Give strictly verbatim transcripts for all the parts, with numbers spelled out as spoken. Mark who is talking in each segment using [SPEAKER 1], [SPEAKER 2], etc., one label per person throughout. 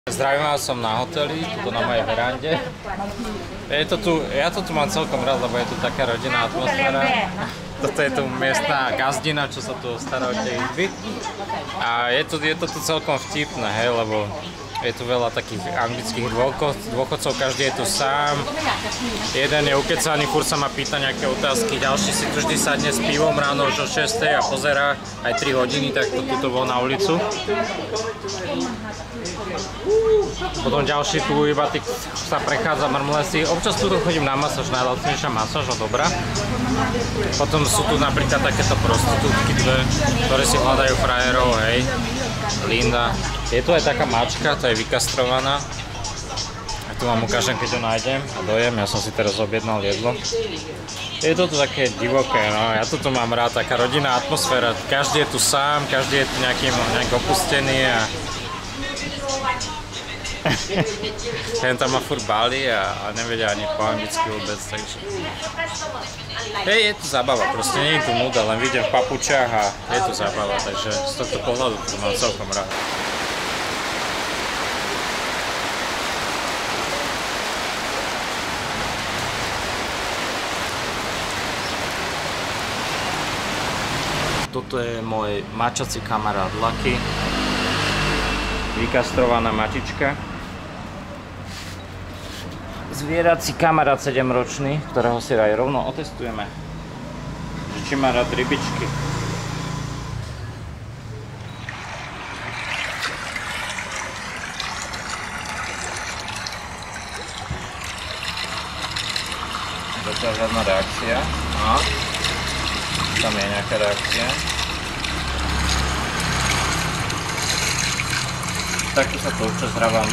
[SPEAKER 1] Zdravím vás, som na hoteli, tu na mojej verande. Je to tu, ja to tu mám celkom rád, lebo je tu taká rodinná atmosféra. Toto je tu miestna gazdina, čo sa tu stará o tie izby. A je to, je to tu celkom vtipné, hej, lebo je tu veľa takých anglických dôchodcov, každý je tu sám. Jeden je ukecaný, furt sa ma pýta nejaké otázky, ďalší si tu vždy sadne s pivom ráno už o šiestej a pozerá aj tri hodiny, tak to tuto bol na ulicu. Potom ďalší tu iba tých sa prechádza, mrmle si. Občas tu chodím na masáž, najlacnejšia masáž, no dobrá. Potom sú tu napríklad takéto prostitútky dve, ktoré si hľadajú frajerov, hej. Linda. Je tu aj taká mačka, to je vykastrovaná. A tu vám ukážem, keď ju nájdem a dojem. Ja som si teraz objednal jedlo. Je to tu také divoké, no. Ja to tu mám rád, taká rodinná atmosféra. Každý je tu sám, každý je tu nejaký, nejak opustený a ten tam má furt báli a, a nevedia ani po anglicky vôbec, takže hej, je tu zábava, proste nie je tu nuda, len vidím v papučách a je tu zábava, takže z tohto pohľadu to mám celkom rád. Toto je môj mačací kamarát Lucky, vykastrovaná mačička. Zvierací kamarát sedemročný, ktorého si aj rovno otestujeme, či má rád rybičky. Zatiaľ žiadna reakcia. A tam je nejaká reakcia. Takto sa to občas hrávam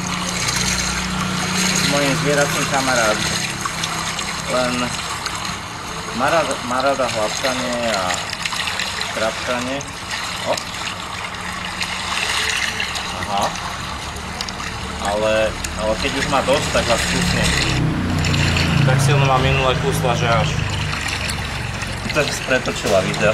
[SPEAKER 1] s mojím zvieracím kamarát. Len má rada, má rada hladkanie a trapkanie. O. Aha. Ale, ale keď už má dosť, tak vás kúsne. Tak silno ma minule kúsla, že až tak pretočila video.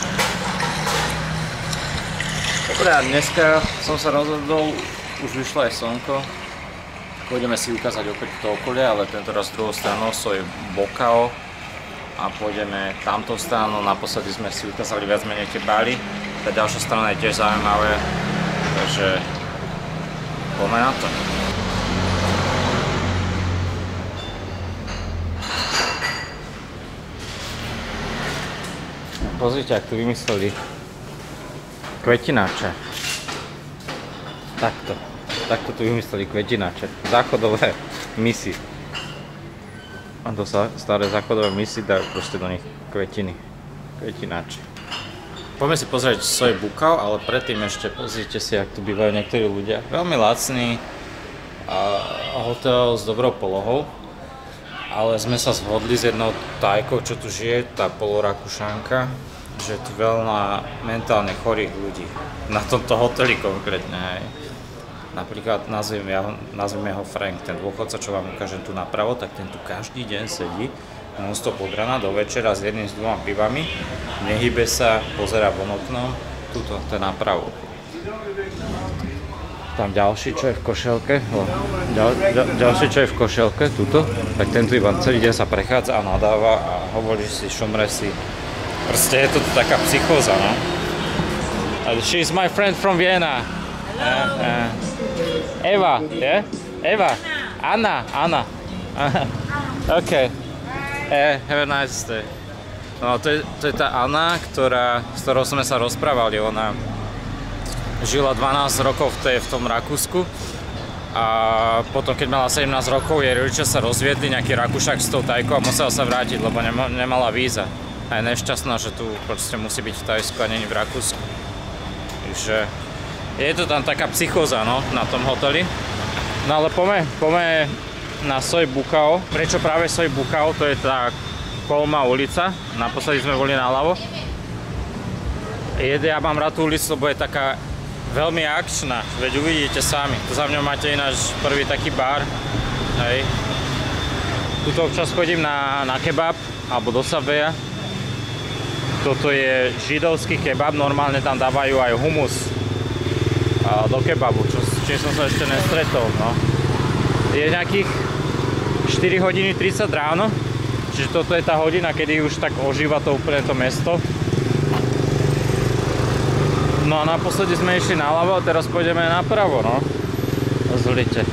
[SPEAKER 1] Dobre, a dneska som sa rozhodol, už vyšlo aj slnko. Pôjdeme si ukázať opäť to okolie, ale tentoraz z druhou stranou Soj Bucao. A pôjdeme tamtou stranou, naposledy sme si ukázali viac menej tie bály. Tá ďalšia strana je tiež zaujímavé, takže poďme na to. Pozrite, ak tu vymysleli kvetináče. Takto. Takto tu vymysleli kvetináče. Záchodové misy. A to sa staré záchodové misy dajú proste do nich kvetiny. Kvetináče. Poďme si pozrieť Soj Bucao, ale predtým ešte pozrite si, ak tu bývajú niektorí ľudia. Veľmi lacný hotel s dobrou polohou. Ale sme sa zhodli s jednou Tajkou, čo tu žije, tá polorakúšanka, že je tu veľa mentálne chorých ľudí. Na tomto hoteli konkrétne, hej. Napríklad nazvime ho, nazvime ho Frank, ten dôchodca, čo vám ukážem tu napravo, tak ten tu každý deň sedí non-stop od rana do večera s jedným s dvoma pivami, nehybe sa, pozerá von oknom, tuto, ten napravo. Tam ďalší, čo je v košelke, ďal, ďal, ďalší, čo je v košelke, tuto, tak tento iba celý deň sa prechádza a nadáva a hovorí si, šomre si. Proste je to taká psychóza, no. She's my friend from Vienna. Uh, uh. Eva, yeah? Eva? Anna, Anna. OK. Uh, have a nice day. No, to je, to je tá Anna, ktorá, s ktorou sme sa rozprávali, ona žila dvanásť rokov v, tej, v tom Rakúsku a potom, keď mala sedemnásť rokov, jej rodičia sa rozviedli, nejaký Rakúšak s tou Tajkou a musela sa vrátiť, lebo nema, nemala víza. A je nešťastná, že tu proste musí byť v Tajsku a nie v Rakúsku. Takže je to tam taká psychóza, no, na tom hoteli. No ale poďme, poďme na Soj Bucao. Prečo práve Soj Bucao? To je tá Kolmá ulica. Naposledy sme boli naľavo. Ja mám rád tú ulicu, lebo je taká veľmi akčná, veď uvidíte sami. Tu za mňou máte ináč prvý taký bar, hej. Tuto občas chodím na, na kebab, alebo do Subwaya. Toto je židovský kebab, normálne tam dávajú aj humus do kebabu, čo s čím som sa ešte nestretol, no. Je nejakých štyri hodiny tridsať ráno, čiže toto je tá hodina, kedy už tak ožíva to úplne to mesto. No a naposledy sme išli naľavo a teraz pôjdeme napravo, no. Zlite.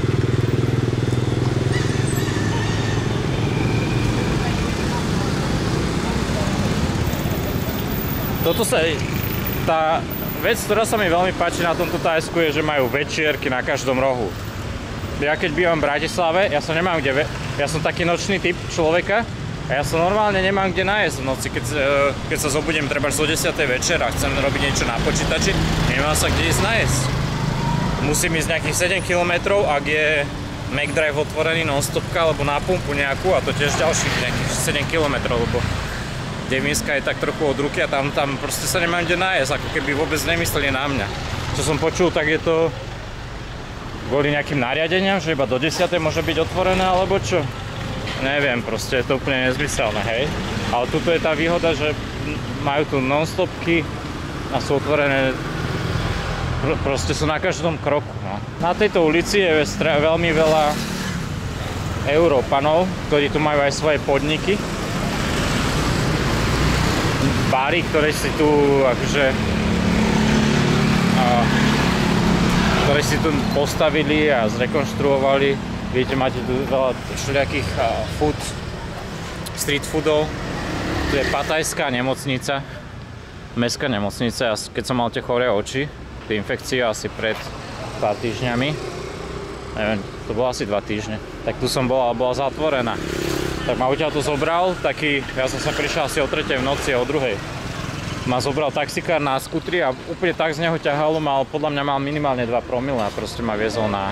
[SPEAKER 1] Toto sa... Tá vec, ktorá sa mi veľmi páči na tomto Thajsku je, že majú večierky na každom rohu. Ja keď bývam v Bratislave, ja som nemám kde... Ja som taký nočný typ človeka a ja sa normálne nemám kde nájsť v noci. Keď, keď sa zobudím treba o desiatej večer a chcem robiť niečo na počítači, nemám sa kde ísť nájsť. Musím ísť nejakých sedem kilometrov, ak je McDrive otvorený non-stopka alebo na pumpu nejakú a to tiež ďalších nejakých sedem kilometrov, lebo Devínska je tak trochu od ruky a tam, tam proste sa nemám kde nájsť, ako keby vôbec nemysleli na mňa. Čo som počul, tak je to kvôli nejakým nariadeniam, že iba do desiatej môže byť otvorené, alebo čo? Neviem, proste je to úplne nezmyselné, hej. Ale tuto je tá výhoda, že majú tu non-stopky a sú otvorené, pr proste sú na každom kroku, no. Na tejto ulici je veľmi veľa Európanov, ktorí tu majú aj svoje podniky. Bary, ktoré si tu akože a, ktoré si tu postavili a zrekonštruovali. Vidíte, máte tu veľa všelijakých food, street foodov. Tu je patajská nemocnica, mestská nemocnica. Keď som mal tie choré oči, tie infekcie asi pred pár týždňami, neviem, to bolo asi dva týždne, tak tu som bola, bola zatvorená. Tak ma odtiaľ to zobral, taký, ja som sa prišiel asi o tretej v noci a o druhej. Ma zobral taxikár na skutri a úplne tak z neho ťahalo, mal, podľa mňa mal minimálne dva promile a proste ma viezol na,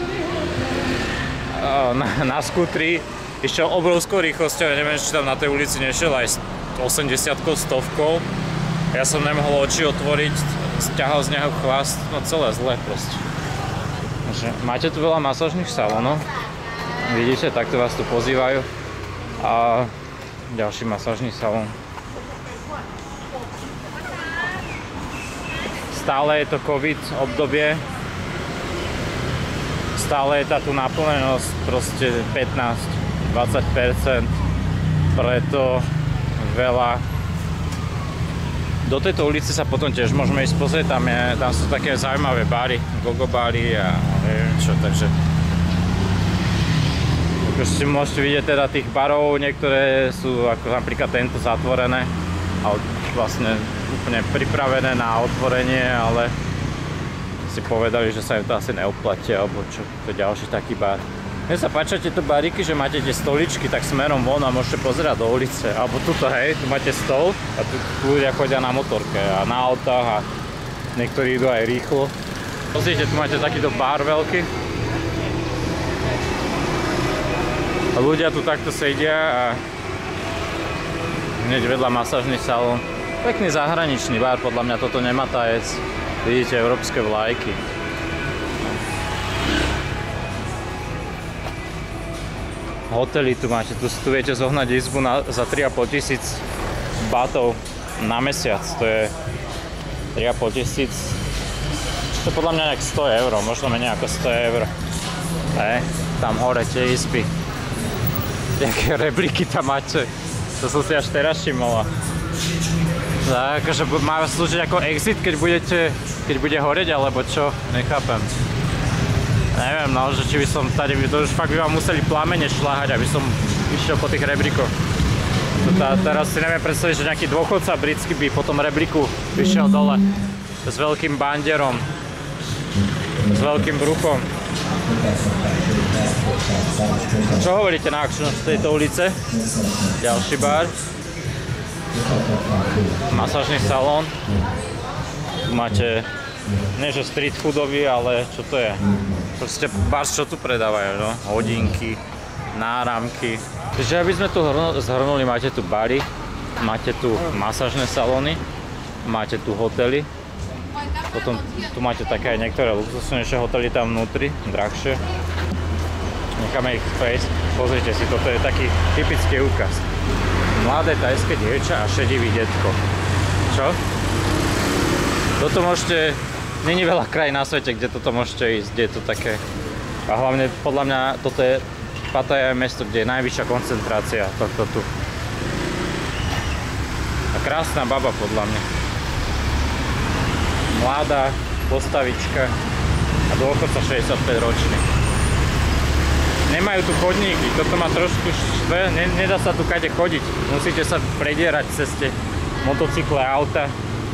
[SPEAKER 1] na, na skutri. Išiel obrovskou rýchlosťou, ja neviem, či tam na tej ulici nešiel aj osemdesiatkou, stovkou. Ja som nemohol oči otvoriť, ťahal z neho chvast, no celé zle proste. Máte tu veľa masážnych salónov, vidíte, takto vás tu pozývajú. A ďalší masážny salón. Stále je to COVID obdobie. Stále je tá tu naplnenosť proste pätnásť až dvadsať percent. Preto veľa. Do tejto ulice sa potom tiež môžeme ísť pozrieť. Tam, je, tam sú také zaujímavé bary, gogo bary a neviem čo, takže už si môžete vidieť teda tých barov, niektoré sú ako napríklad tento zatvorené a vlastne úplne pripravené na otvorenie, ale si povedali, že sa im to asi neoplatí alebo čo, to je ďalší taký bar. Mne sa páčia tieto bariky, že máte tie stoličky tak smerom von a môžete pozerať do ulice, alebo tuto hej, tu máte stol a tu, tu ľudia chodia na motorke a na autách a niektorí idú aj rýchlo. Pozrite, tu máte takýto bar veľký. A ľudia tu takto sedia a hneď vedľa masážny salón. Pekný zahraničný bar, podľa mňa toto nemá Thajec. Vidíte európske vlajky. Hotely tu máte, tu, tu viete zohnať izbu na, za tri a pol tisíc batov na mesiac. To je tri a pol tisíc. To je podľa mňa nejak sto eur, možno menej ako sto eur. Hej, tam hore tie izby. Jaké rebliky tam máte, to som si až teraz všimol. Tak, akože má slúžiť ako exit, keď budete, keď bude horeť, alebo čo? Nechápem. Neviem, no, že či by som tady, to už fakt by vám museli plamene šľahať, aby som išiel po tých reblikoch. Teraz si neviem predstaviť, že nejaký dôchodca britský by po tom rebliku vyšiel dole s veľkým banderom, s veľkým bruchom. Čo hovoríte na akčnosť tejto ulice? Ďalší bar. Masážny salón. Tu máte, nie že street foodový, ale čo to je? Proste bar, čo tu predávajú, no? Hodinky, náramky. Takže aby sme tu zhrnuli, máte tu bary, máte tu masážne salóny, máte tu hotely. Potom tu máte také aj niektoré luxusnejšie hotely tam vnútri, drahšie. Necháme ich prejsť. Pozrite si, toto je taký typický úkaz. Mladé thajské dievča a šedivý detko. Čo? Toto môžete není veľa krajín na svete, kde toto môžete ísť, kde je to také. A hlavne podľa mňa toto je Pattaya je mesto, kde je najvyššia koncentrácia tohto tu. A krásna baba podľa mňa. Mladá, postavička a dôchodca šesťdesiatpäť ročný. Nemajú tu chodníky, toto má trošku štve, nedá sa tu kade chodiť. Musíte sa predierať cez tie motocykle a auta.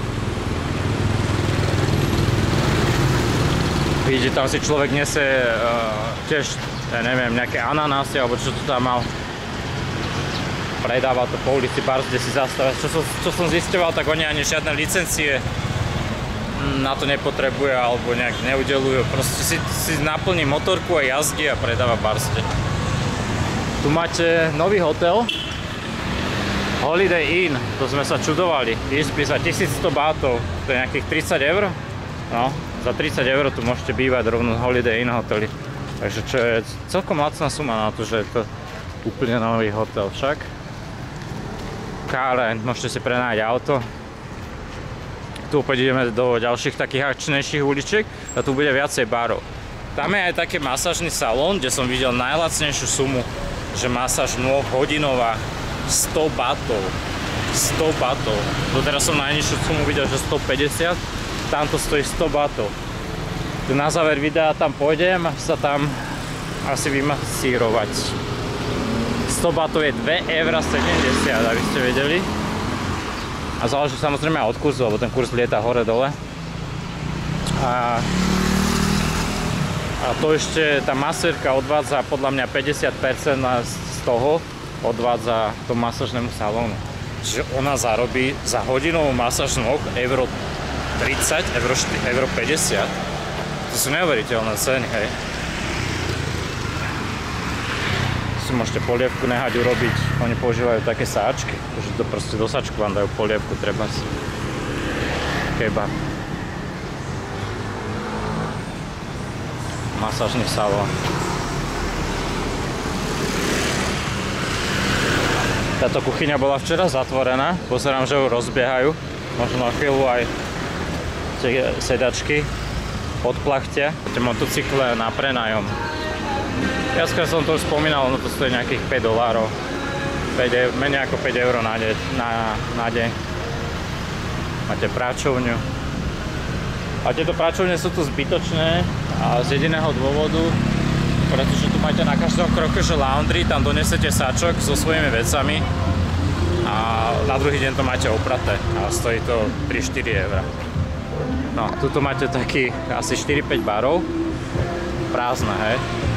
[SPEAKER 1] Vidíte, tam si človek nese uh, tiež, ja neviem, nejaké ananásy, alebo čo to tam mal. Predáva to po ulici bar, kde si zastavia. Čo som, čo som zisťoval, tak oni ani žiadne licencie na to nepotrebuje, alebo nejak neudelujú. Proste si, si naplní motorku a jazdí a predáva barste. Tu máte nový hotel. Holiday Inn, to sme sa čudovali. Ísť za tisícsto bátov, to je nejakých tridsať eur. No. Za tridsať eur tu môžete bývať rovno Holiday Inn hoteli. Takže čo je celkom lacná suma na to, že je to úplne nový hotel však. Káren, môžete si prenájať auto. Tu opäť ideme do ďalších takých akčnejších uličiek a tu bude viacej barov. Tam je aj taký masážny salón, kde som videl najlacnejšiu sumu, že masáž nôh hodinová sto batov. sto batov. Doteraz som najnižšiu sumu videl, že stopäťdesiat. Tamto stojí sto batov. Tu na záver videa tam pôjdem sa tam asi vymasírovať. sto batov je dva eurá sedemdesiat, aby ste vedeli. A záleží samozrejme aj od kurzu, lebo ten kurz lieta hore-dole. A, a to ešte tá masérka odvádza podľa mňa päťdesiat percent z toho odvádza tomu masážnemu salónu. Čiže ona zarobí za hodinovú masáž nôh euro tridsať, euro päťdesiat. To sú neuveriteľné ceny, hej. Si môžete polievku nehať urobiť. Oni používajú také sáčky, že to proste do sáčku vám dajú polievku, treba si. Kebab. Masážny salón. Táto kuchyňa bola včera zatvorená. Pozerám, že ju rozbiehajú. Možno na chvíľu aj tie sedačky odplachtia. Tie motocykle na prenájom. Viackrát som to už spomínal, no to stojí nejakých päť dolárov. Menej ako päť eur na, de na, na deň. Máte práčovňu. A tieto práčovne sú tu zbytočné a z jediného dôvodu, pretože tu máte na každom kroku, že laundry, tam donesete sáčok so svojimi vecami a na druhý deň to máte opraté a stojí to tri štyri eurá. No, tuto máte taký asi štyri päť barov. Prázdne, hej.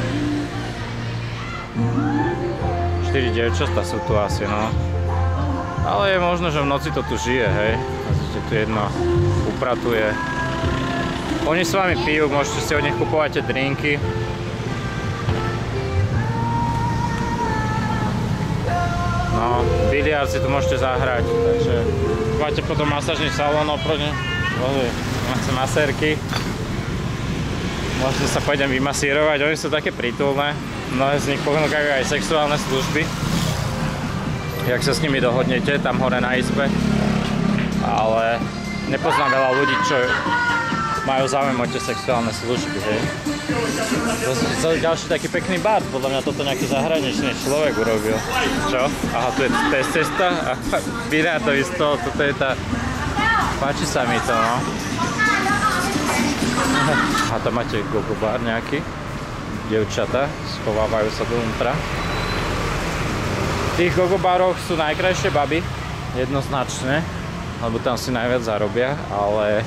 [SPEAKER 1] štyri dievčatá sú tu asi, no. Ale je možno, že v noci to tu žije, hej. Pozrite, tu jedno upratuje. Oni s vami pijú, môžete si od nich kupovať tie drinky. No, biliard si tu môžete zahrať, takže máte potom masážny salón oproti. Máte masérky. Možno sa pôjdem vymasírovať, oni sú také prítulné. Mnohé z nich ponúkajú aj sexuálne služby. Jak sa s nimi dohodnete, tam hore na izbe. Ale nepoznám veľa ľudí, čo majú záujem o tie sexuálne služby, hej. To je ďalší taký pekný bar, podľa mňa toto nejaký zahraničný človek urobil. Čo? Aha, tu je, to je cesta a vydá to isto, toto je tá... Páči sa mi to, no. A tam máte gogo bar nejaký. Dievčatá schovávajú sa dovnútra. V tých gogo baroch sú najkrajšie baby, jednoznačne, lebo tam si najviac zarobia, ale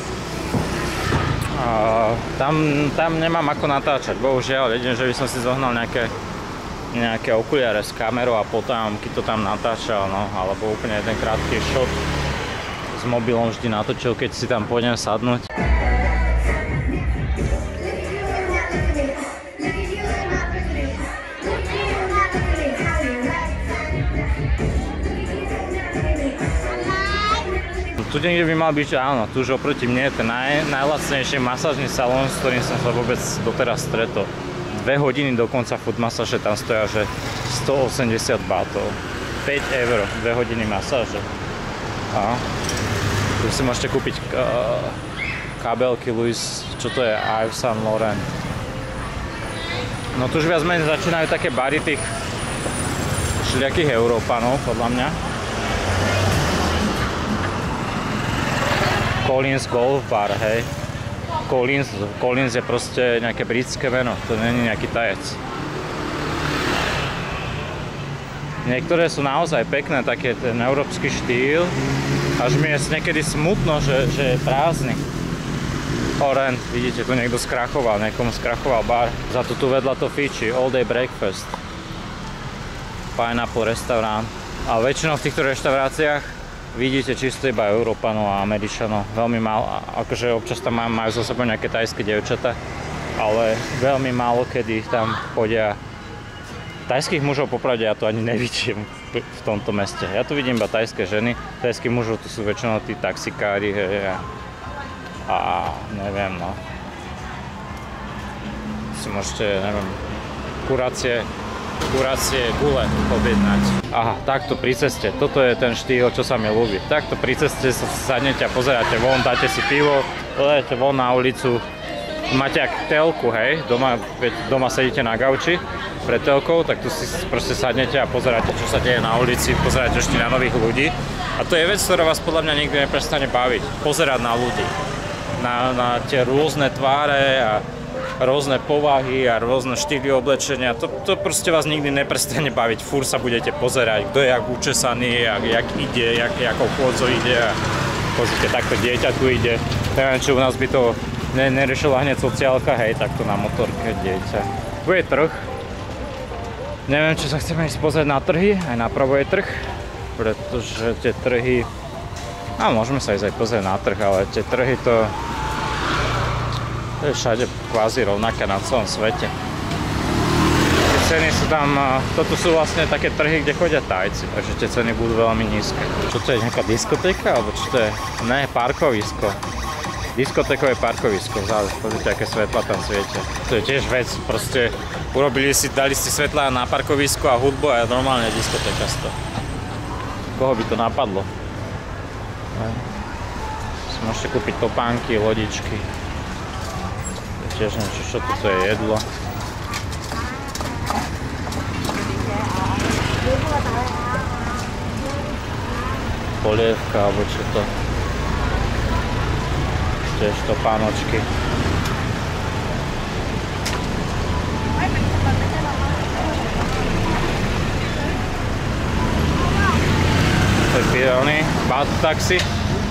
[SPEAKER 1] a, tam, tam nemám ako natáčať, bohužiaľ, jedine, že by som si zohnal nejaké, nejaké okuliare s kamerou a potom, keď to tam natáčal, no, alebo úplne jeden krátky shot s mobilom vždy natočil, keď si tam pôjdem sadnúť. Tu niekde by mal byť, áno, tu už oproti mne je ten naj, najlacnejší masážny salón, s ktorým som sa vôbec doteraz stretol. Dve hodiny dokonca foot masáže tam stoja, že stoosemdesiat batov. päť eur, dve hodiny masáže. A tu si môžete kúpiť uh, kabelky Louis, čo to je? Yves Saint Laurent. No tu už viac menej začínajú také bary tých všelijakých Európanov, podľa mňa. Collins Golf Bar, hej. Collins, Collins je proste nejaké britské meno, to nie je nejaký tajec. Niektoré sú naozaj pekné, také ten európsky štýl. Až mi je niekedy smutno, že, že je prázdny. Orent, vidíte, tu niekto skrachoval, niekomu skrachoval bar. Za to tu vedľa to fiči, all day breakfast. Pineapple restaurant. A väčšinou v týchto reštauráciách vidíte čisto iba Európanov a Američanov. Veľmi málo, akože občas tam majú so sebou nejaké tajské dievčatá, ale veľmi málo kedy tam chodia. Tajských mužov popravde ja to ani nevidím v tomto meste. Ja tu vidím iba tajské ženy. Tajských mužov tu sú väčšinou tí taxikári, hej, a, a neviem, no. Si môžete, neviem, kurácie, kurácie gule objednať. Aha, takto pri ceste. Toto je ten štýl, čo sa mi ľúbi. Takto pri ceste sa sadnete a pozeráte von, dáte si pivo, dáte von na ulicu. Máte ak telku, hej, doma, doma sedíte na gauči pred telkou, tak tu si proste sadnete a pozeráte, čo sa deje na ulici, pozeráte ešte na nových ľudí. A to je vec, ktorá vás podľa mňa nikdy neprestane baviť. Pozerať na ľudí. Na, na tie rôzne tváre a rôzne povahy a rôzne štýly oblečenia. To, to proste vás nikdy neprestane baviť. Fúr sa budete pozerať, kto je jak učesaný, jak, jak ide, jak, jakou chôdzou ide. A pozrite, takto dieťa tu ide. Neviem, či u nás by to ne, neriešila hneď sociálka, hej, takto na motorke dieťa. Tu je trh. Neviem, či sa chceme ísť pozrieť na trhy, aj napravo je trh, pretože tie trhy, a môžeme sa ísť aj pozrieť na trh, ale tie trhy to, to je všade kvázi rovnaké na celom svete. Tie ceny sú tam, toto sú vlastne také trhy, kde chodia Tajci, takže tie ceny budú veľmi nízke. Čo to je, nejaká diskotéka, alebo čo to je? Ne, parkovisko. Diskotékové parkovisko, vzadu, pozrite, aké svetla tam svietia. To je tiež vec, proste urobili si, dali si svetla na parkovisku a hudbu a normálne diskotéka z toho. Koho by to napadlo? Si môžete kúpiť topánky, lodičky. To je tiež niečo, čo toto je jedlo. Polievka, alebo čo to? Tiež topánočky. To je pírony, bad taxi.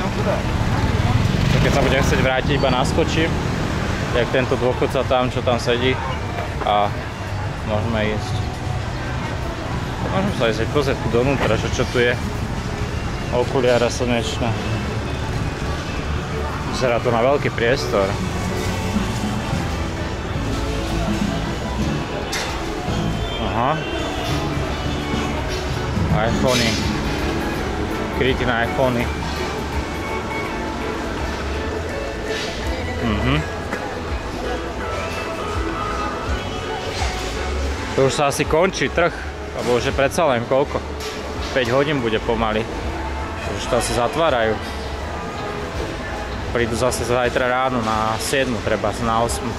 [SPEAKER 1] Keď sa budem chcieť vrátiť, iba naskočím. Jak tento dôchodca tam, čo tam sedí. A môžeme ísť. Môžeme sa ísť pozrieť tu donútra, že čo tu je. Okuliare slnečné. Vyzerá to na veľký priestor. Aha. iPhony. Kryty na iPhony. Mhm. To už sa asi končí trh, alebo už je predsa len koľko? päť hodín bude pomaly. Už to asi zatvárajú. Prídu zase zajtra ráno na siedmu, treba na osmu.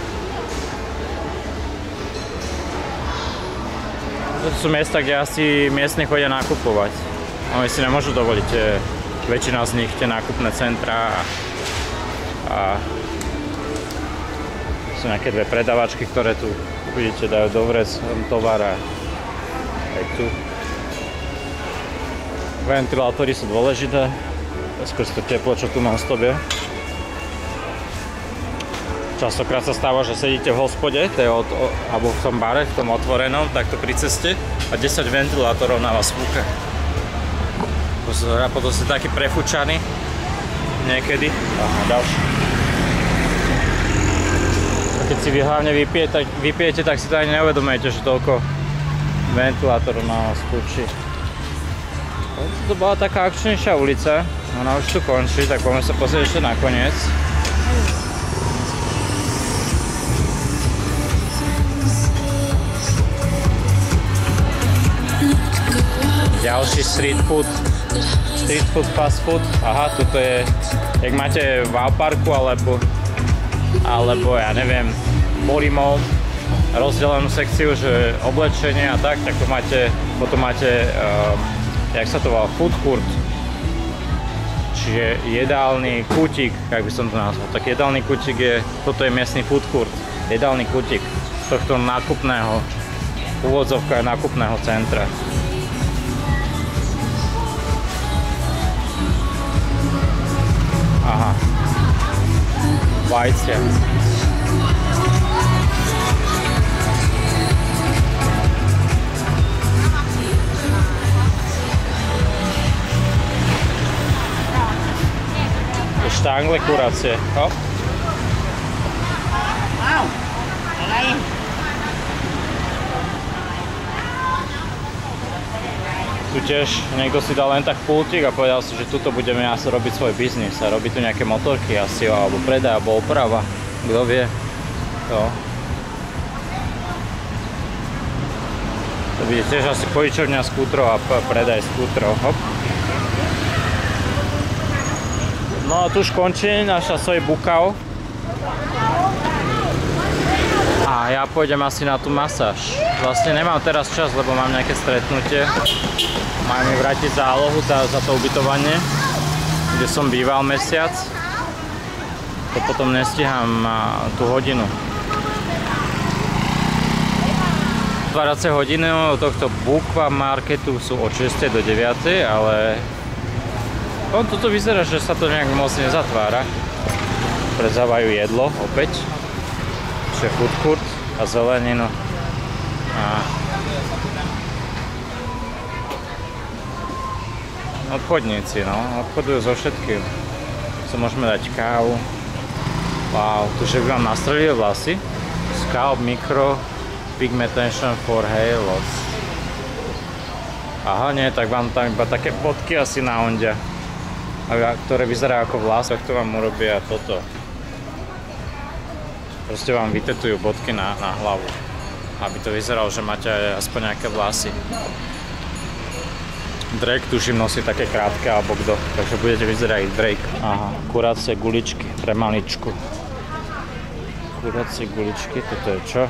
[SPEAKER 1] To sú miesta, kde asi miestni chodia nakupovať. Oni si nemôžu dovoliť, väčšina z nich, tie nákupné centrá. A, a sú nejaké dve predavačky, ktoré tu, vidíte, dajú dovrec tovar a aj tu. Ventilátory sú dôležité. Skrz to teplo, čo tu non-stop je. Častokrát sa stáva, že sedíte v hospode, to je od, o, alebo v tom bare, v tom otvorenom, takto pri ceste a desať ventilátorov na vás fúka. Potom ste taký prefúčaný niekedy. Aha, ďalší. A keď si vy hlavne vypijete, tak, vypijete, tak si to ani neuvedomujete, že toľko ventilátorov na vás fúči. To bola taká akčnejšia ulica, ona už tu končí, tak poďme sa pozrieť ešte nakoniec. Ďalší street food. Street food, fast food. Aha, toto je, jak máte v Auparku alebo, alebo ja neviem, Body Mall, rozdelenú sekciu, že oblečenie a tak, tak to máte, potom máte, uh, jak sa to volá, food court. Čiže jedálny kútik, jak by som to nazval. Tak jedálny kútik je, toto je miestny food court. Jedálny kútik z tohto nákupného, úvodzovka nákupného centra. Aha. Vajcia. Štangle kuracie. Hop. Tu tiež niekto si dal len tak pultík a povedal si, že tuto budeme asi robiť svoj biznis a robiť tu nejaké motorky asi, alebo predaj, alebo oprava. Kto vie? Jo. To bude tiež asi požičovňa skútrov a predaj skútrov. Hop. No a tu už končí naša Soj Bukao. A ja pôjdem asi na tú masáž. Vlastne nemám teraz čas, lebo mám nejaké stretnutie. Mám mi vrátiť zálohu za, za to ubytovanie, kde som býval mesiac. To potom nestíham tú hodinu. Otváracie hodiny tohto Bukva marketu sú od šiestej do deviatej, ale on toto vyzerá, že sa to nejak moc nezatvára. Predzávajú jedlo opäť. Čiže food court a zeleninu. A obchodníci, no, obchodujú so všetkým. Tu môžeme dať kávu. Wow, tu že by vám nastrelili vlasy. Scalp Micro Pigmentation for Hair Loss. Aha, nie, tak vám tam iba také bodky asi na ondia, ktoré vyzerajú ako vlas, tak to vám urobia toto. Proste vám vytetujú bodky na, na hlavu, aby to vyzeralo, že máte aspoň nejaké vlasy. Drake tuším nosí také krátke alebo kto, takže budete vyzerať Drake. Aha, kuracie guličky pre maličku. Kuracie guličky, toto je čo?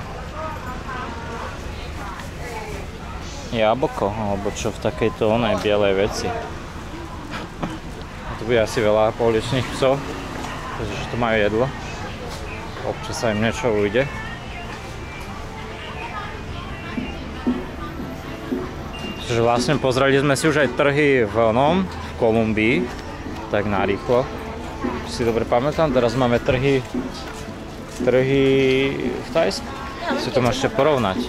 [SPEAKER 1] Jablko, alebo čo v takejto onej bielej veci. A tu bude asi veľa pouličných psov, pretože tu majú jedlo. Občas sa im niečo ujde. Čiže vlastne pozreli sme si už aj trhy v onom, v Kolumbii, tak narýchlo. Si dobre pamätám, teraz máme trhy, trhy v Thajsku. Si to môžete porovnať.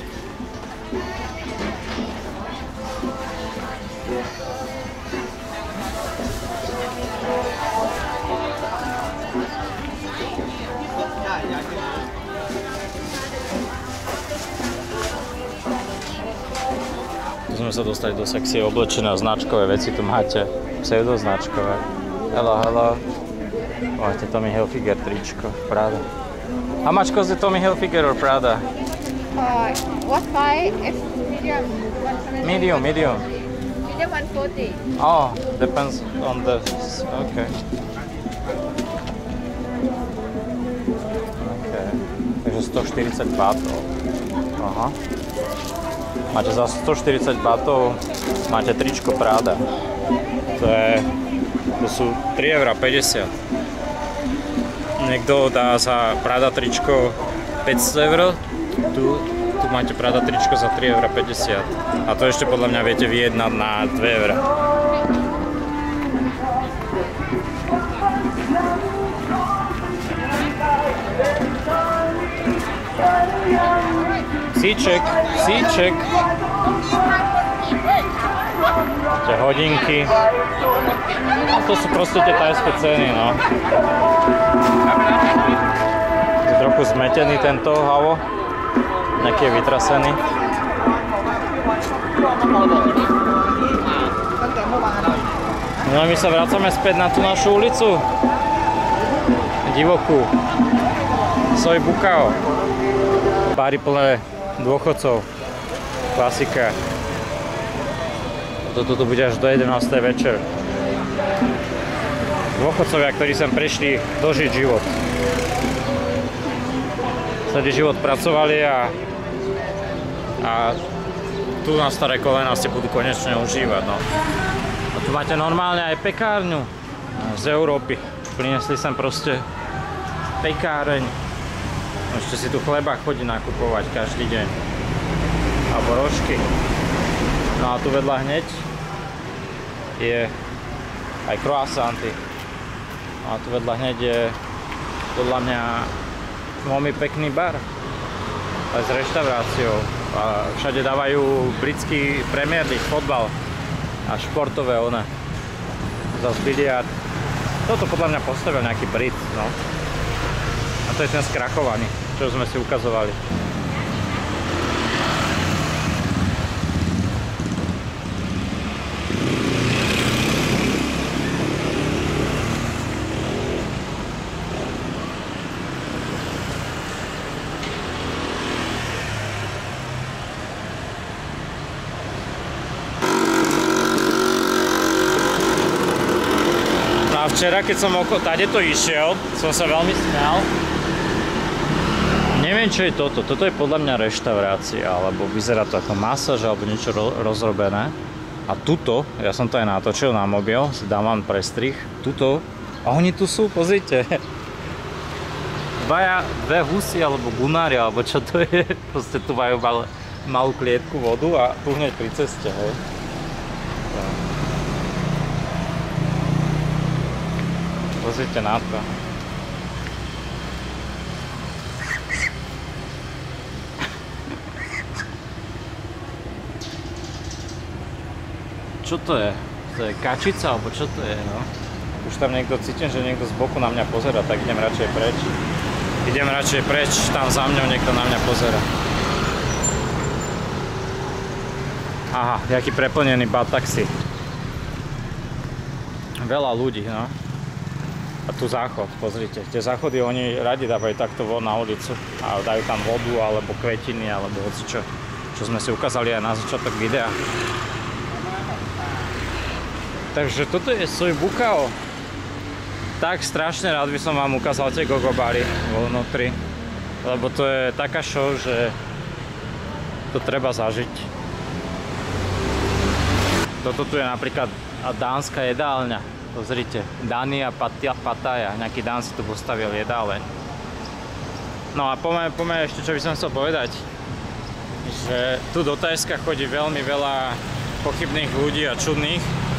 [SPEAKER 1] Môžeme sa dostať do sekcie oblečené značkové veci, tu máte pseudoznačkové. Hello, hello. Máte Tommy Hilfiger tričko, Prada. How much cost the Tommy Hilfiger or Prada?
[SPEAKER 2] Uh, what size? It's medium.
[SPEAKER 1] Medium, medium.
[SPEAKER 2] Medium one forty.
[SPEAKER 1] Oh, depends on the... Okay. Okay. Takže sto štyridsať bátov. Aha. Máte za sto štyridsať bátov, máte tričko Prada. To je, to sú tri eurá päťdesiat. Niekto dá za Prada tričko päťsto eur, tu, tu máte Prada tričko za tri eurá päťdesiat. A to ešte podľa mňa viete vyjednať na dve eurá. Psíček, psíček. Tie hodinky. No, to sú proste tie thajské ceny, no. Je trochu zmetený tento havo. Nejaký je vytrasený. No a my sa vracame späť na tú našu ulicu. Divokú. Soj Bukao. Bary plné dôchodcov. Klasika. Toto tu bude až do jedenástej večer. Dôchodcovia, ktorí sem prišli dožiť život. Celý život pracovali a, a tu na staré kolena si budú konečne užívať. No. A tu máte normálne aj pekárňu z Európy. Prinesli sem proste pekáreň. Môžete si tu chleba chodiť nakupovať každý deň. Alebo rožky. No a tu vedľa hneď je aj croissanty. No a tu vedľa hneď je podľa mňa veľmi pekný bar. Aj s reštauráciou. A všade dávajú britský Premier League, fotbal a športové one. Zas biliard. Toto podľa mňa postavil nejaký Brit, no. A to je ten skrachovaný, čo sme si ukazovali. A včera, keď som okolo tadeto išiel, som sa veľmi smial. Neviem, čo je toto. Toto je podľa mňa reštaurácia, alebo vyzerá to ako masáž, alebo niečo ro rozrobené. A tuto, ja som to aj natočil na mobil, si dávam prestrih. Tuto, a oni tu sú, pozrite. Dvaja, dve husy, alebo gunári, alebo čo to je. Proste tu majú mal, malú klietku vodu a tu hneď pri ceste, hej. Pozrite na to. Čo to je? To je kačica, alebo čo to je, no? Už tam niekto cítim, že niekto z boku na mňa pozerá, tak idem radšej preč. Idem radšej preč, tam za mňou niekto na mňa pozerá. Aha, jaký preplnený bar taxi. Veľa ľudí, no. A tu záchod, pozrite. Tie záchody oni radi dávajú takto von na ulicu a dajú tam vodu alebo kvetiny alebo hocičo, čo sme si ukázali aj na začiatok videa. Takže toto je Soj Bukhao. Tak strašne rád by som vám ukázal tie gogobary vo vnútri, lebo to je taká show, že to treba zažiť. Toto tu je napríklad dánska jedálňa. Pozrite, Dania Pattaya, nejaký Dán si tu postavil jedáleň. No a poďme, poďme ešte, čo by som chcel povedať, že tu do Thajska chodí veľmi veľa pochybných ľudí a čudných,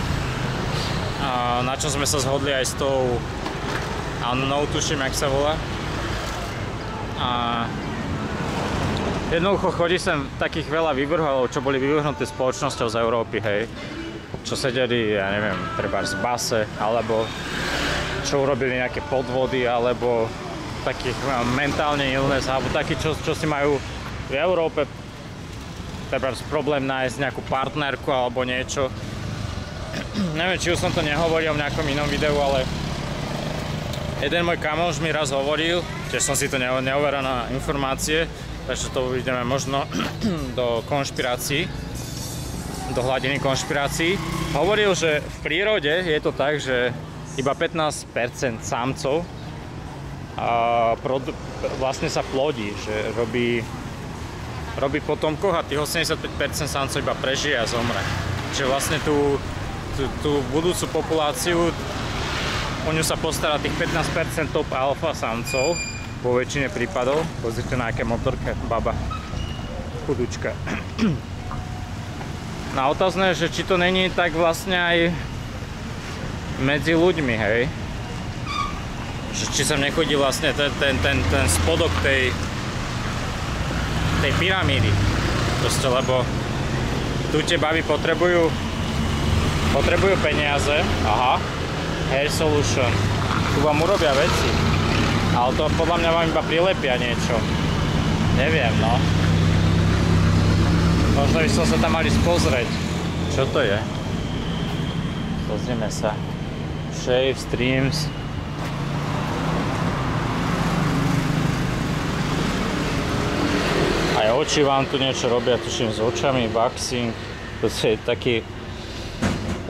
[SPEAKER 1] a na čom sme sa zhodli aj s tou Annou, tuším, jak sa volá. A jednoducho chodí sem takých veľa vyvrholov, čo boli vyvrhnuté spoločnosťou z Európy, hej. Čo sedeli, ja neviem, treba z base, alebo čo urobili nejaké podvody, alebo takých mentálne illness, alebo takí, čo, čo si majú v Európe treba problém nájsť nejakú partnerku alebo niečo. Neviem, či už som to nehovoril v nejakom inom videu, ale jeden môj kamoš mi raz hovoril, tiež som si to neoveral na informácie, takže to uvidíme možno do konšpirácií, do hladiny konšpirácií. Hovoril, že v prírode je to tak, že iba pätnásť percent samcov a vlastne sa plodí, že robí, robí potomkov a tých osemdesiatpäť percent samcov iba prežije a zomre. Čiže vlastne tú, tú, tú budúcu populáciu, o ňu sa postará tých pätnásť percent top alfa samcov vo väčšine prípadov. Pozrite na aké motorke, baba, chudučka. Na otázne, že či to není tak vlastne aj medzi ľuďmi, hej. Že či sem nechodí vlastne ten, ten, ten, ten spodok tej, tej pyramídy. Proste, lebo tu tie baby potrebujú, potrebujú peniaze. Aha, hair solution. Tu vám urobia veci. Ale to podľa mňa vám iba prilepia niečo. Neviem, no. Možno by som sa tam mali spozrieť. Čo to je? Pozrieme sa. Shave, streams. Aj oči vám tu niečo robia, tuším s očami, waxing. To je taký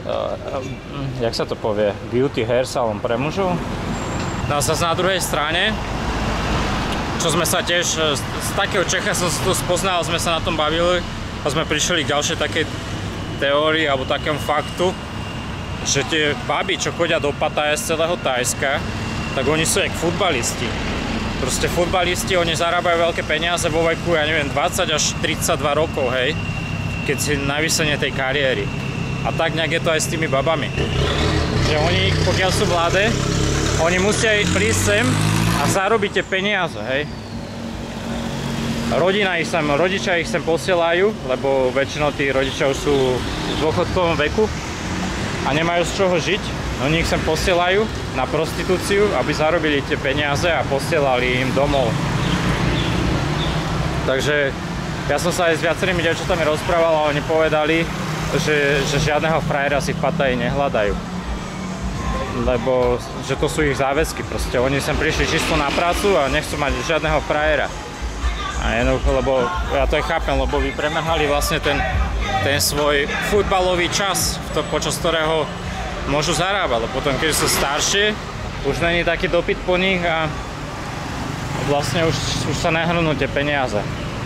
[SPEAKER 1] jak sa to povie, beauty hair salon pre mužov. No a zase na druhej strane, čo sme sa tiež, z takého Čecha som to spoznal, sme sa na tom bavili a sme prišli k ďalšej takej teórii alebo takému faktu, že tie baby, čo chodia do Pattaja z celého Thajska, tak oni sú jak futbalisti. Proste futbalisti, oni zarábajú veľké peniaze vo veku, ja neviem, dvadsať až tridsaťdva rokov, hej, keď si na vysene tej kariéry. A tak nejak je to aj s tými babami. Že oni, pokiaľ sú mladé, oni musia prísť sem a zarobiť tie peniaze, hej. Rodina ich sem, rodičia ich sem posielajú, lebo väčšinou tí rodičia už sú v dôchodkovom veku a nemajú z čoho žiť. Oni ich sem posielajú na prostitúciu, aby zarobili tie peniaze a posielali im domov. Takže ja som sa aj s viacerými dievčatami rozprával a oni povedali, že, že žiadneho frajera si v Pattaji nehľadajú. Lebo že to sú ich záväzky proste. Oni sem prišli čisto na prácu a nechcú mať žiadneho frajera. A jednoducho, lebo ja to aj chápem, lebo vy premrhali vlastne ten, ten svoj futbalový čas, to, počas ktorého môžu zarábať. Lebo potom, keď sú staršie, už není taký dopyt po nich a vlastne už, už sa nehrnú tie peniaze.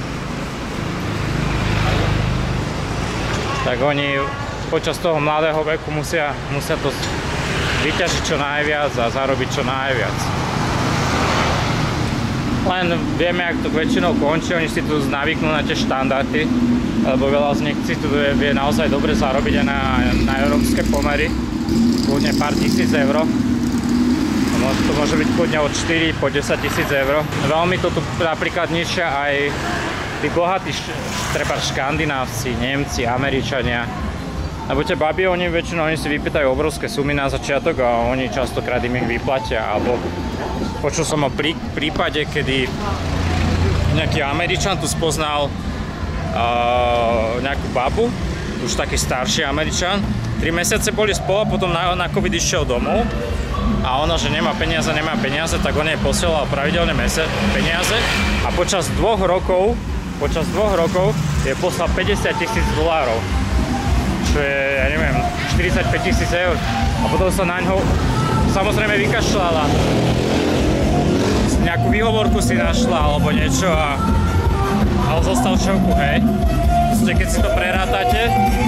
[SPEAKER 1] Tak oni počas toho mladého veku musia, musia to vyťažiť čo najviac a zarobiť čo najviac. Len vieme, jak to väčšinou končí, oni si tu navyknú na tie štandardy, lebo veľa z nich si tu vie naozaj dobre zarobiť aj na, na európske pomery, kľudne pár tisíc eur. To môže byť kľudne od štyri po desať tisíc eur. Veľmi to tu napríklad ničia aj tí bohatí, treba škandinávci, Nemci, Američania. Lebo tie baby, oni väčšinou oni si vypýtajú obrovské sumy na začiatok a oni častokrát im ich vyplatia. Alebo počul som o prí, prípade, kedy nejaký Američan tu spoznal uh, nejakú babu, už taký starší Američan. Tri mesiace boli spolu a potom na, na COVID išiel domov a ona, že nemá peniaze, nemá peniaze, tak on jej posielal pravidelne peniaze a počas dvoch rokov, počas dvoch rokov je poslal päťdesiat tisíc dolárov. Čo je, ja neviem, štyridsaťpäť tisíc eur. A potom sa na ňo samozrejme vykašľala. Nejakú výhovorku si našla alebo niečo a ale zostal v šoku, hej. Keď si to prerátate,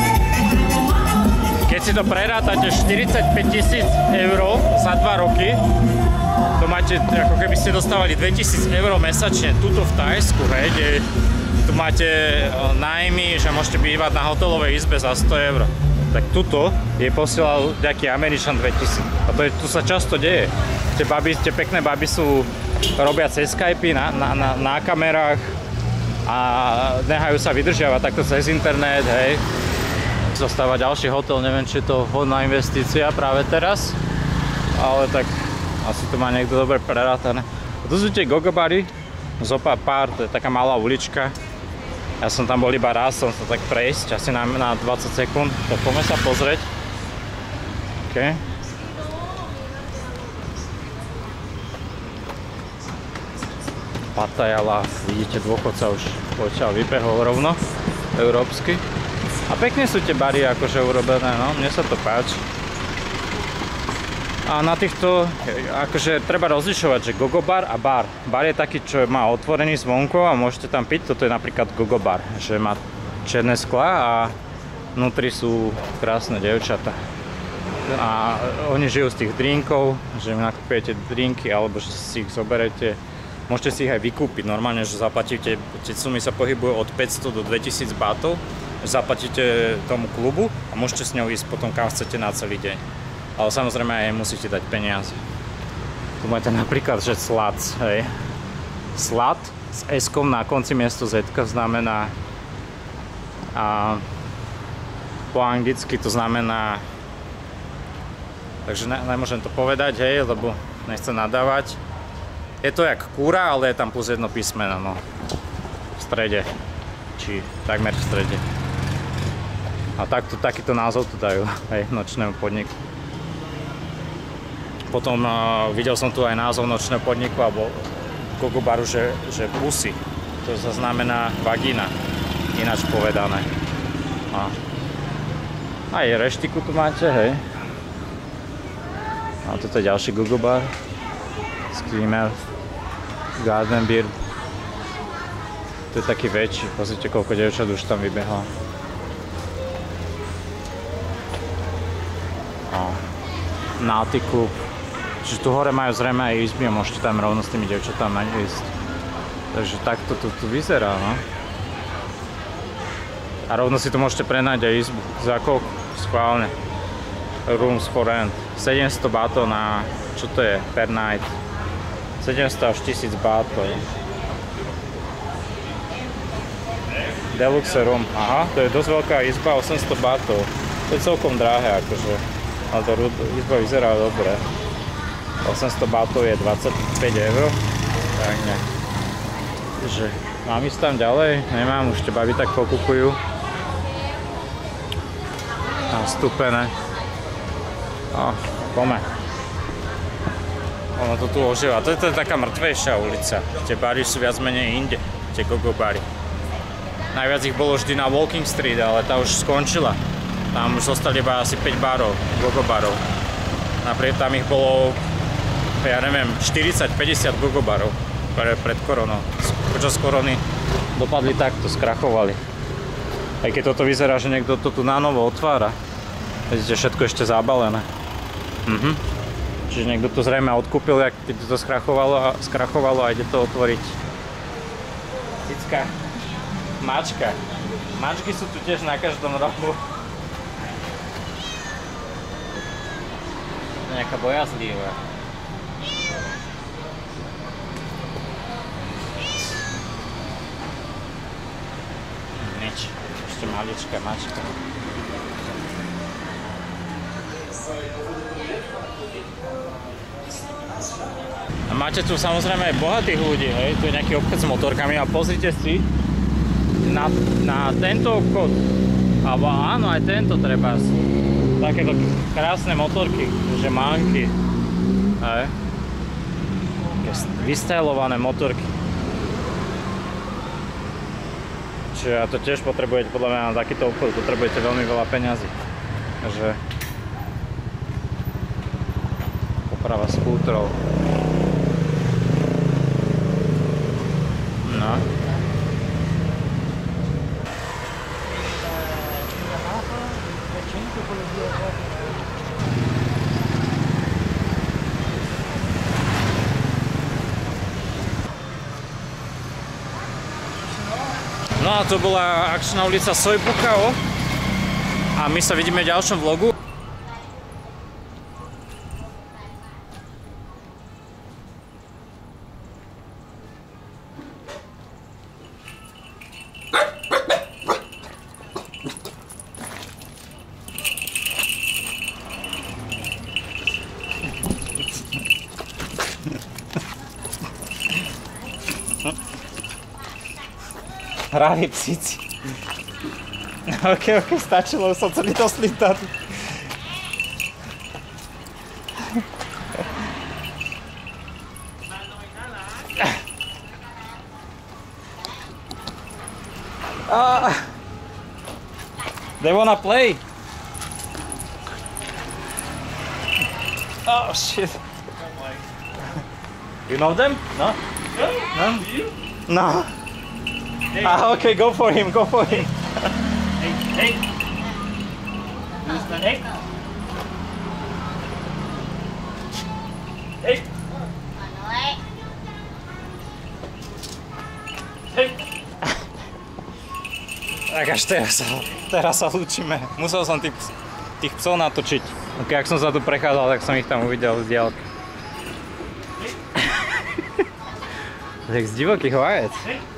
[SPEAKER 1] keď si to prerátate štyridsaťpäť tisíc eur za dva roky, to máte, ako keby ste dostávali dvetisíc eur mesačne tuto v Thajsku, hej, kde tu máte nájmy, že môžete bývať na hotelovej izbe za sto eur. Tak tuto je posielal nejaký Američan dvetisíc. A to je, tu sa často deje. Tie, baby, tie pekné baby sú, robia cez Skype na, na, na, na kamerách a nehajú sa vydržiavať takto cez internet, hej. Zostáva ďalší hotel, neviem, či je to vhodná investícia práve teraz, ale tak asi to má niekto dobre prerátané. A tu sú tie gogobary, zopa pár, to je taká malá ulička. Ja som tam bol iba raz, som sa tak prejsť, asi na, na dvadsať sekúnd, tak poďme sa pozrieť. OK. Pattaya Love, vidíte, dôchodca už poďal, vybehol rovno, európsky. A pekne sú tie bary akože urobené, no, mne sa to páči. A na týchto, akože treba rozlišovať, že gogo bar a bar. Bar je taký, čo má otvorený zvonko a môžete tam piť, toto je napríklad gogo bar, že má čierne skla a vnútri sú krásne dievčatá. A oni žijú z tých drinkov, že im nakúpujete drinky alebo že si ich zoberete. Môžete si ich aj vykúpiť, normálne, že zaplatíte, tie sumy sa pohybujú od päťsto do dvetisíc bátov, zaplatíte tomu klubu a môžete s ňou ísť potom kam chcete na celý deň. Ale samozrejme aj musíte dať peniaze. Tu máte napríklad, že slat, hej. Slat s S-kom na konci miesto Z-ka znamená a po anglicky to znamená, takže ne, nemôžem to povedať, hej, lebo nechcem nadávať. Je to jak kúra, ale je tam plus jedno písmeno, no. V strede, či takmer v strede. A takto, takýto názov tu dajú, hej, nočnému podniku. Potom uh, videl som tu aj názov nočného podniku alebo gogo baru, že, že pussy. To sa znamená vagína, ináč povedané. A Aj reštiku tu máte, hej. A toto je ďalší Gogo bar. Screamer. Garden Beer. To je taký väčší, pozrite koľko dievčat už tam vybehlo. No. Naughty Club. Čiže tu hore majú zrejme aj izby a môžete tam rovno s tými dievčatami ísť. Takže takto tu, tu vyzerá, no. A rovno si tu môžete prenajť aj izbu. Za koľko? Schválne. Rooms for rent. sedemsto bátov na... čo to je? Per night. sedemsto až tisíc bátov. Deluxe room. Aha, to je dosť veľká izba, osemsto bátov. To je celkom drahé, akože. Ale to izba vyzerá dobre. osemsto bátov je dvadsaťpäť eur. Tak ne. Takže mám ísť tam ďalej? Nemám, už tie baby tak pokupujú. Nastúpené. No, poďme. Ono to tu ožíva. To je to taká mŕtvejšia ulica. Tie bary sú viac menej inde. Tie Gogo bary. Najviac ich bolo vždy na Walking Street, ale tá už skončila. Tam už zostali iba asi päť barov, Gogo barov. Napriek tam ich bolo, ja neviem, štyridsať päťdesiat Gogo barov pred koronou. Počas korony dopadli takto, skrachovali. Aj keď toto vyzerá, že niekto to tu nanovo otvára. Vidíte, všetko ešte zabalené. Mhm. Čiže niekto to zrejme odkúpil, keď to skrachovalo a, skrachovalo a ide to otvoriť. Cicka. Mačka. Mačky sú tu tiež na každom rohu. Nejaká bojazlivá. Nič. Ešte maličká mačka. A máte tu samozrejme aj bohatých ľudí, hej? Tu je nejaký obchod s motorkami a pozrite si na, na tento obchod, alebo áno, aj tento treba, takéto krásne motorky, že manky, hej? Vystylované motorky. Čiže a to tiež potrebujete, podľa mňa na takýto obchod potrebujete veľmi veľa peňazí. Takže oprava skútrov. No. No a to bola akčná ulica Sojbukao a my sa vidíme v ďalšom vlogu. Hraví psíci. Ok, ok, stačilo, som celý to slítať. Ah, they wanna play. Oh shit. You know them? No? No? No. Hey. Ah, okay, go for him, go for him.
[SPEAKER 3] Hey, hey. Hey. Hey. Hey.
[SPEAKER 1] Tak až teraz sa, teraz sa lúčime. Musel som tých, tých psov natočiť. Ok, ak som sa tu prechádzal, tak som ich tam uvidel z diaľky. Tak z divokých vajec.